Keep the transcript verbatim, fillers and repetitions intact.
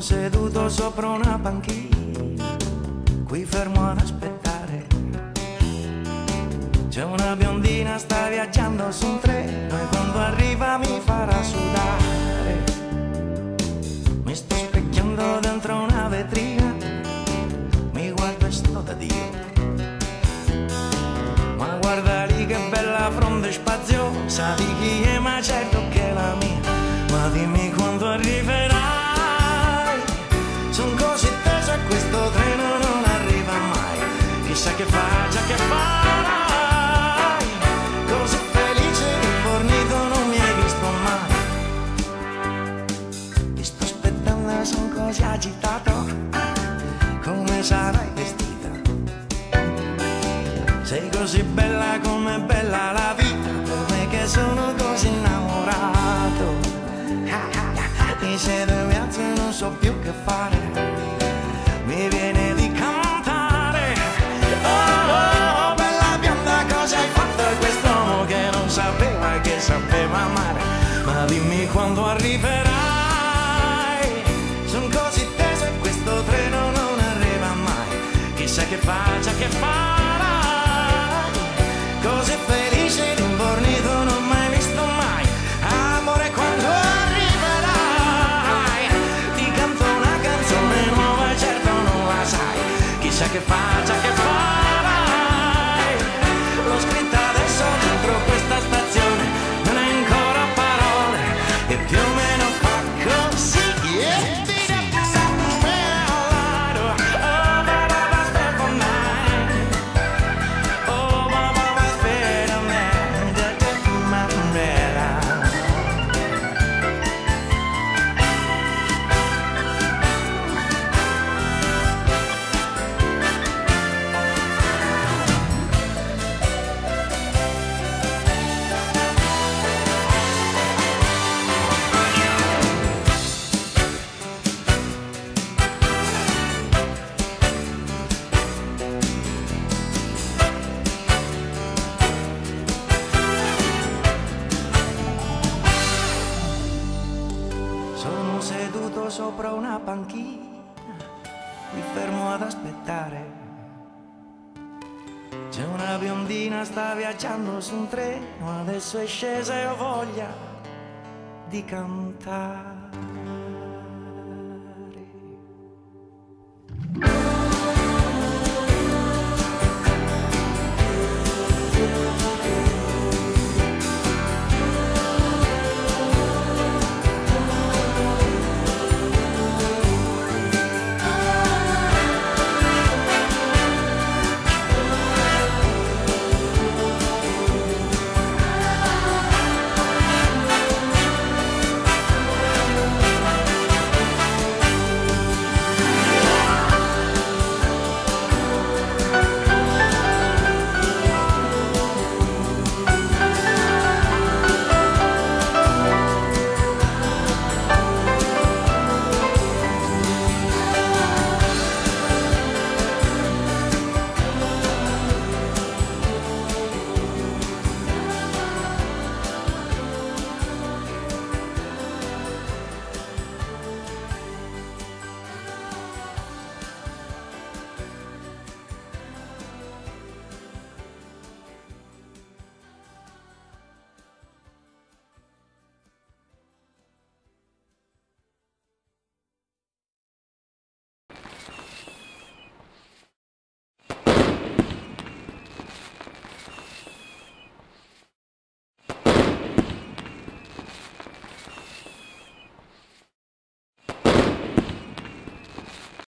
seduto sopra una panchina, qui fermo ad aspettare. C'è una biondina, sta viaggiando su un treno e quando arriva mi farà sudare. Mi sto specchiando dentro una vetrina, mi guardo e sto da Dio. Ma guarda lì che bella fronte spaziosa, di chi è, ma certo che è la mia. Ma dimmi quando arriverai, son così teso e questo treno non arriva mai. Chissà che faccia, che farai, così felice e fornito non mi hai visto mai. Ti sto aspettando, son così agitato, come sarai vestita? Sei così bella come è bella la vita, per me che sono così innamorato. Mi siedo e mi alzo e non so più che fare, mi viene di cantare. Oh, oh, oh, bella bionda, cosa hai fatto a quest'uomo che non sapeva che sapeva amare? Ma dimmi quando arriverai, son così teso e questo treno non arriva mai. Chissà che faccia, che farai, così felice ed infornito non mai visto mai. Amore, quando chissà che faccia, che farai. L'ho scritta adesso dentro questa stazione, non è ancora parole e più o meno fa così. Yeah. Sono seduto sopra una panchina, mi fermo ad aspettare. C'è una biondina, sta viaggiando su un treno, adesso è scesa e ho voglia di cantare.